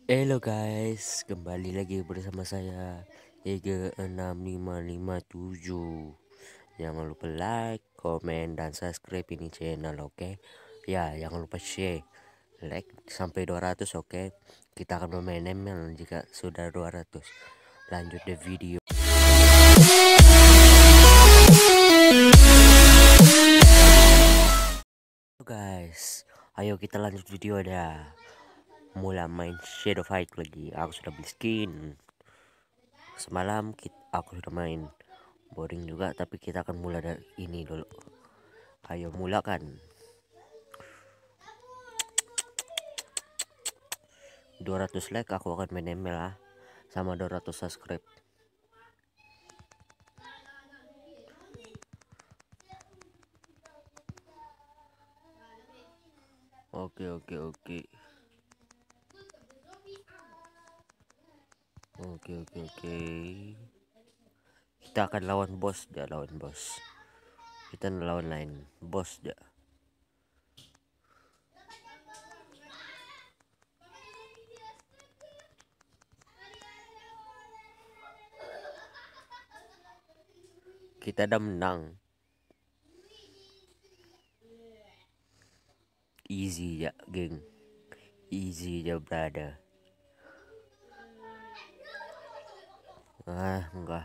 Halo guys, kembali lagi bersama saya Ega6557. Jangan lupa like, komen, dan subscribe ini channel, oke? Ya, jangan lupa share, like sampai 200, oke? Kita akan bermain ML jika sudah 200. Lanjut the video. Guys, ayo kita lanjut video dah. Mulai main Shadow Fight lagi. Aku sudah beli skin. Semalam aku sudah main. Boring juga, tapi kita akan mulai dari ini dulu. Ayo mulakan. 200 like aku akan main ML lah. Sama 200 subscribe. Oke. Kita akan lawan bos dia, lawan bos. Kita lawan lain bos dia. Kita dah menang. Easy ya, geng. Easy ya, brother. Enggak.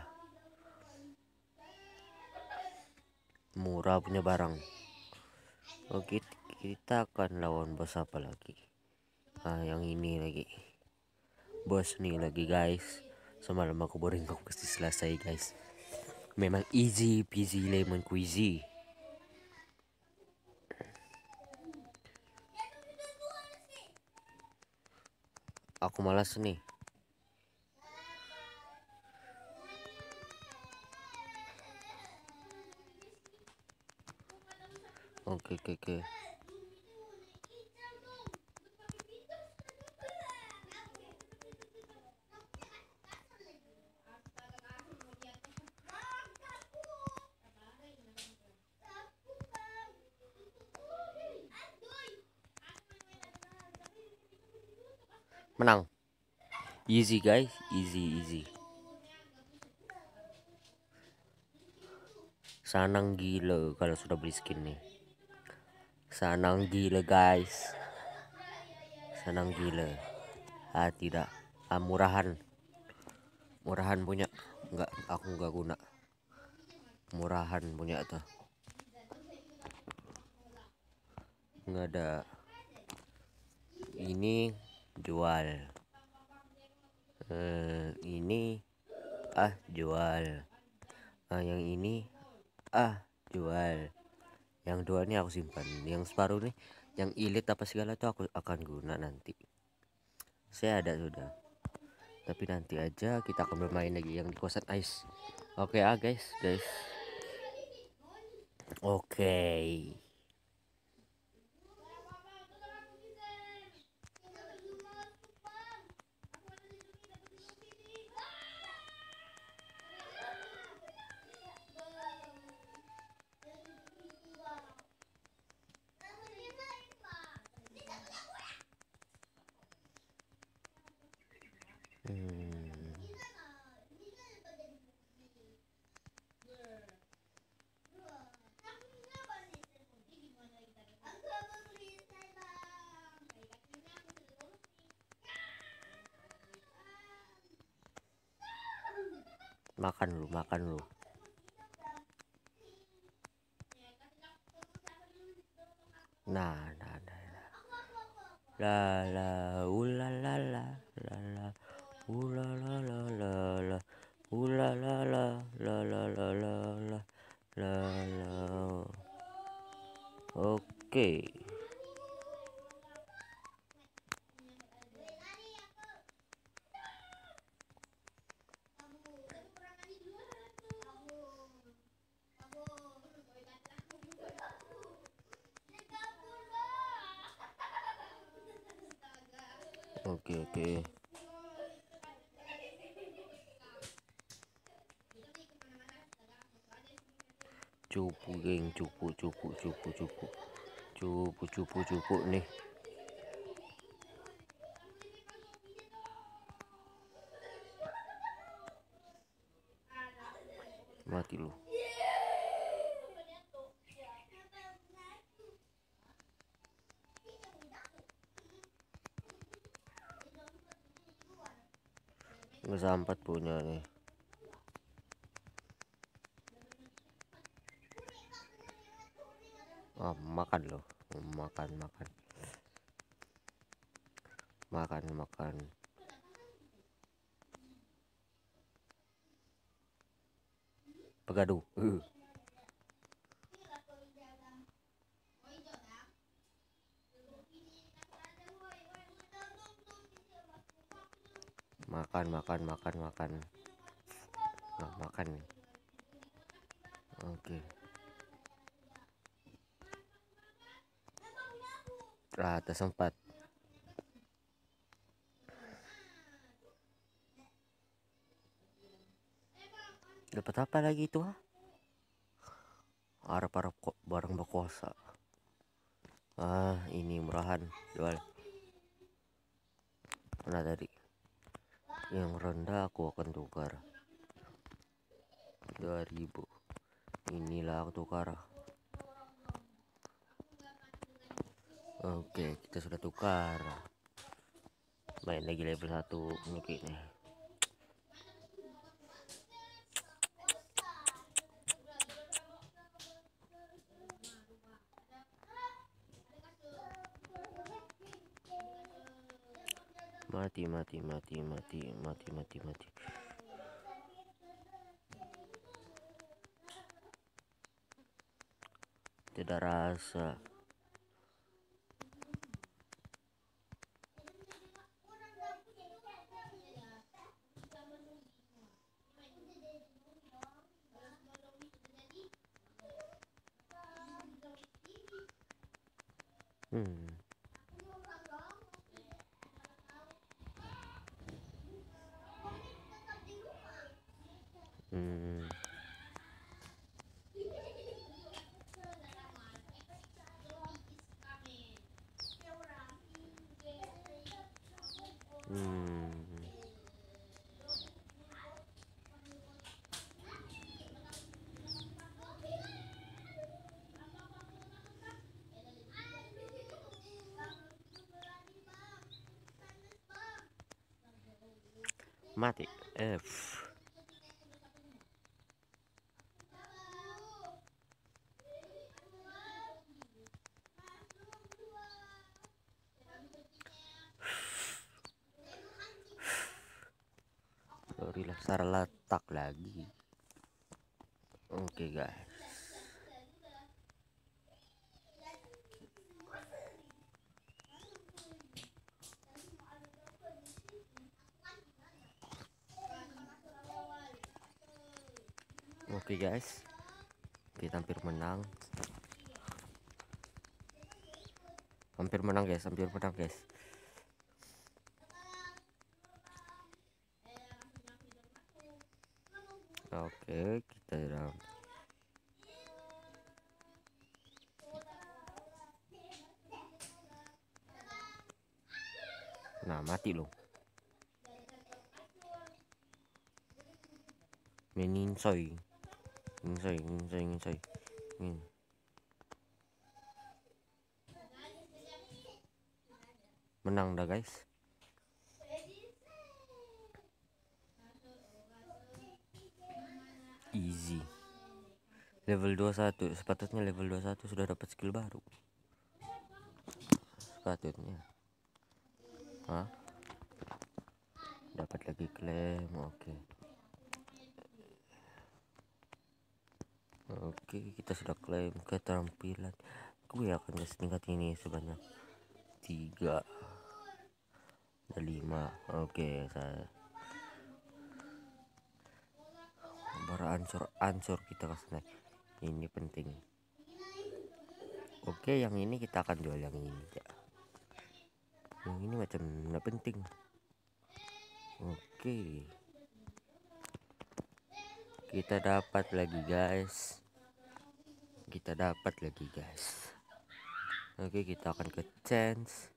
Murah punya barang. Oke, kita akan lawan bos apa lagi? Yang ini lagi. Bos nih lagi, guys. Semalam aku boring, aku pasti selesai, guys. Memang easy peasy lemon squeezy. Aku malas nih. Oke. Menang. Easy guys, easy. Sanang gila kalau sudah beli skin nih. Sanang gila guys. Sanang gila. Tidak. Murahan punya. Enggak, aku enggak guna. Murahan punya tuh. Enggak ada. Ini jual. Ini jual. Yang ini jual. Yang dua ini aku simpan. Yang separuh nih, yang elite apa segala tuh aku akan guna nanti. Saya ada sudah. Tapi nanti aja kita akan bermain lagi yang di kosan ice. Oke guys. Oke. Makan lu. Nah. La ulalala la ulalala la. Oke. Cupu geng, cupu nih. Mati lu. Nggak sampat punya nih. Makan loh. Makan. Pegaduh. Makan. Nah, makan nih. Oke. Atas 4. Dapat apa lagi itu? Arab kok barang berkuasa. Ini murahan jual. Mana tadi? Yang rendah aku akan tukar 2000. Inilah aku tukar. Oke, kita sudah tukar. Main lagi level 1. Oke nih. Mati. Tidak rasa. Hmm. Mati. F. Sorry lah, salah letak lagi. Oke guys. Oke guys, kita hampir menang guys. Oke, kita udah. Nah, mati loh. Meninsoy. Menang dah guys. Easy. Level 21. Sepatutnya level 21 sudah dapat skill baru. Sepatutnya. Dapat lagi klaim. Oke, kita sudah klaim keterampilan. Gue akan kasih tingkat ini sebanyak 3 dan 5. Oke, saya berancur kita kasih naik. Ini penting. Oke, yang ini kita akan jual yang ini ya. Yang ini macam nggak penting. Oke, kita dapat lagi guys. Oke, kita akan ke chance.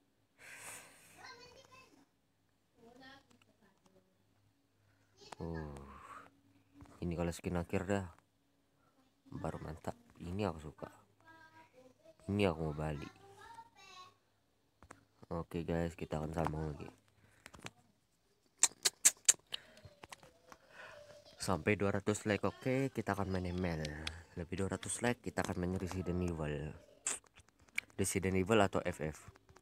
Ini kalau skin akhir dah. baru mantap. Ini aku suka, ini aku mau balik. Oke guys, kita akan sambung lagi sampai 200 like. Oke, kita akan main ML. Lebih 200 like kita akan main Resident Evil atau FF.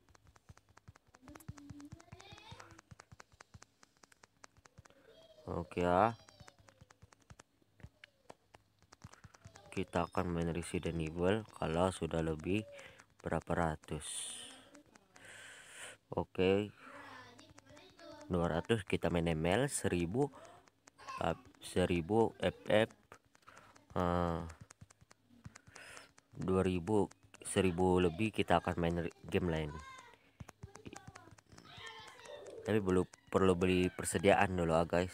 Oke ya, kita akan main Resident Evil kalau sudah lebih berapa ratus. Oke, 200 kita main ML, 1000 FF, 2000 1000 lebih kita akan main game lain. Tapi belum perlu beli persediaan dulu guys.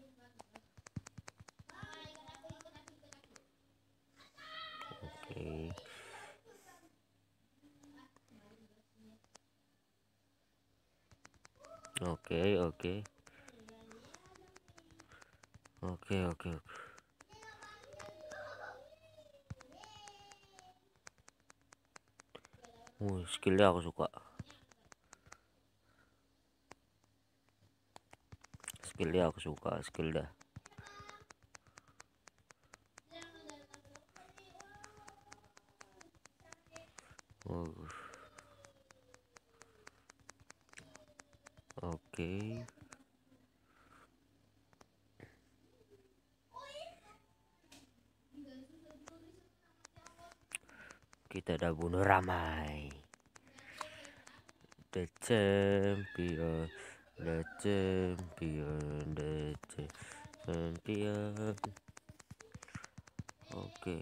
Oke. Skillnya aku suka. Skillnya. Oke. Kita udah bunuh ramai. The champion. Oke.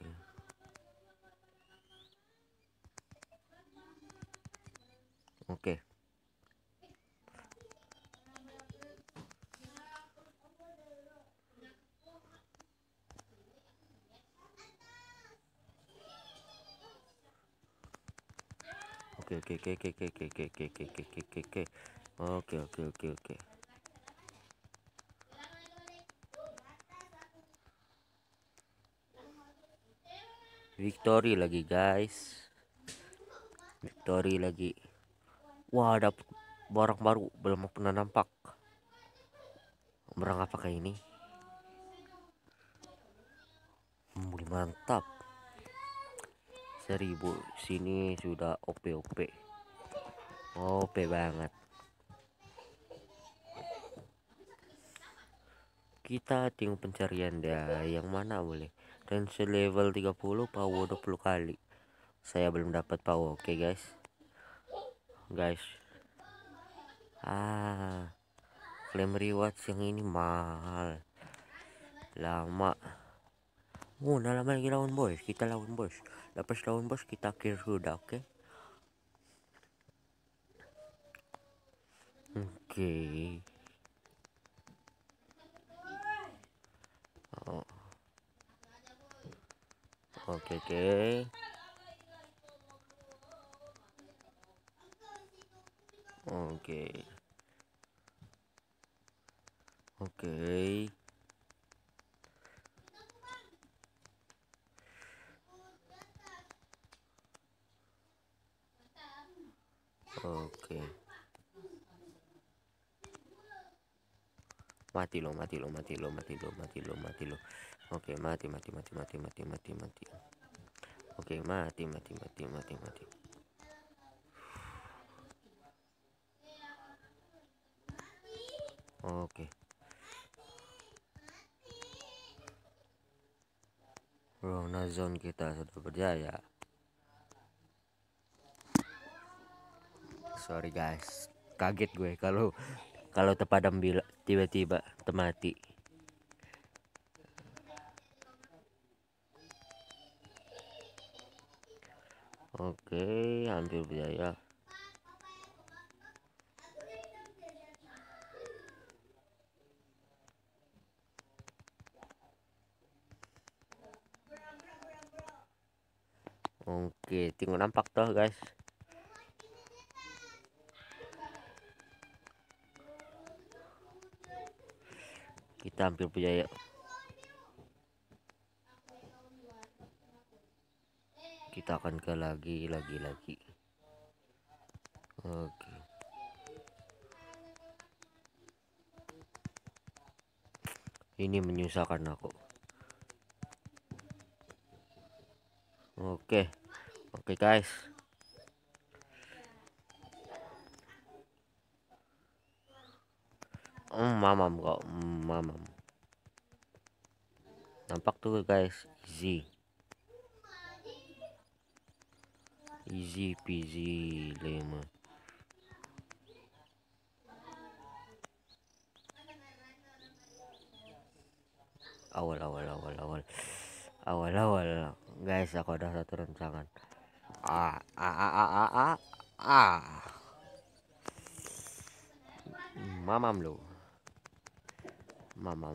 Oke. Victory lagi guys. Wah, ada barang baru, belum pernah nampak. Barang apa kayak ini? Mantap. 1000 sini sudah OP banget. Kita tengok pencarian dia yang mana boleh. Dan selevel 30 power 20 kali. Saya belum dapat power. Oke guys. Claim rewards yang ini mahal. Lama. Nah lama lagi lawan bos. Kita lawan bos. Lepas lawan bos kita kill sudah, oke? Oke. Mati lo. Oke, mati. Oke, mati. Oke. Zona zone kita sudah berjaya. Sorry guys, kaget gue kalau terpadam tiba-tiba mati. Oke, hampir berjaya. Oke, tengok nampak toh guys. Kita hampir berjaya. kita akan ke lagi. Oke, ini menyusahkan aku. Oke guys, mamam kok, mamam. Nampak tuh guys, easy peasy lemon. Awal guys, aku ada satu rancangan. Mamam lo, mamam.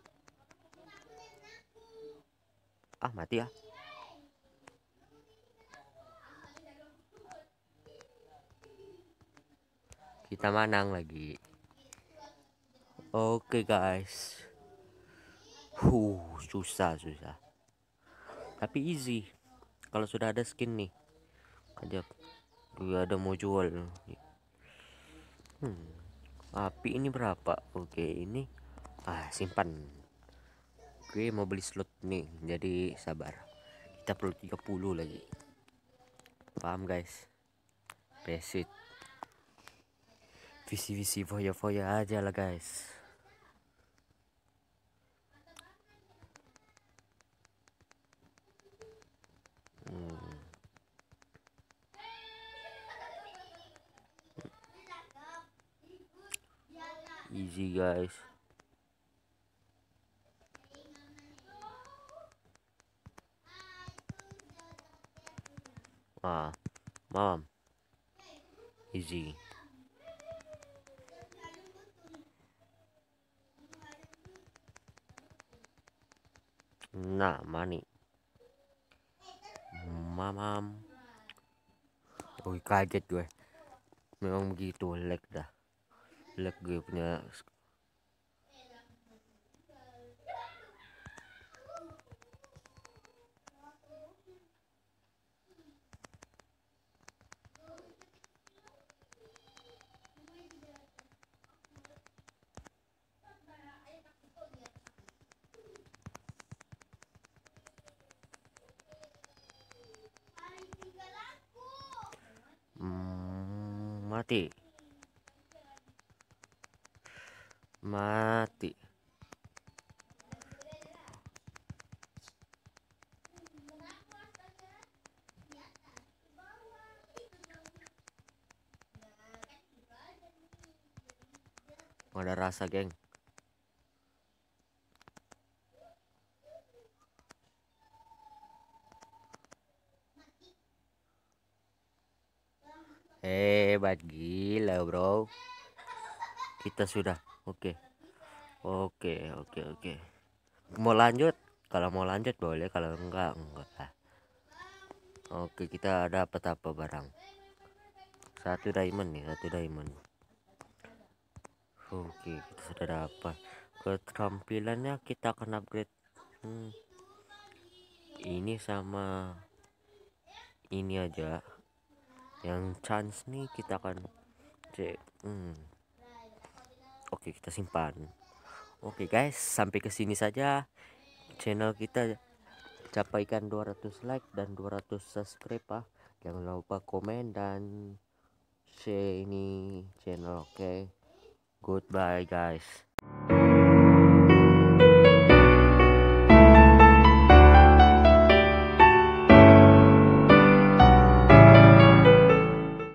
Mati ya. Kita menang lagi. Oke guys. Susah. Tapi easy. Kalau sudah ada skin nih. Aja gue ada mau jual. Api ini berapa? Oke, ini simpan. Gue mau beli slot nih. Jadi sabar. Kita perlu 30 lagi. Paham guys? Basic. Visi foya aja lah guys. Easy guys. Mam. Easy. Nah, money. Mamam. Kaget gue. Memang begitu, lag dah. Lag gue punya. Mati. Ada rasa, geng. Hebat gila, bro. Kita sudah. Oke. Mau lanjut? Kalau mau lanjut boleh, kalau enggak lah. Oke, kita dapat apa barang? Satu diamond nih, Oke, kita sudah dapat. Keterampilannya kita akan upgrade. Ini sama ini aja. Yang chance nih kita akan cek. Oke, kita simpan. Oke guys, sampai ke sini saja channel kita. Capaikan 200 like dan 200 subscribe. Jangan lupa komen dan share ini channel. Oke. Goodbye guys.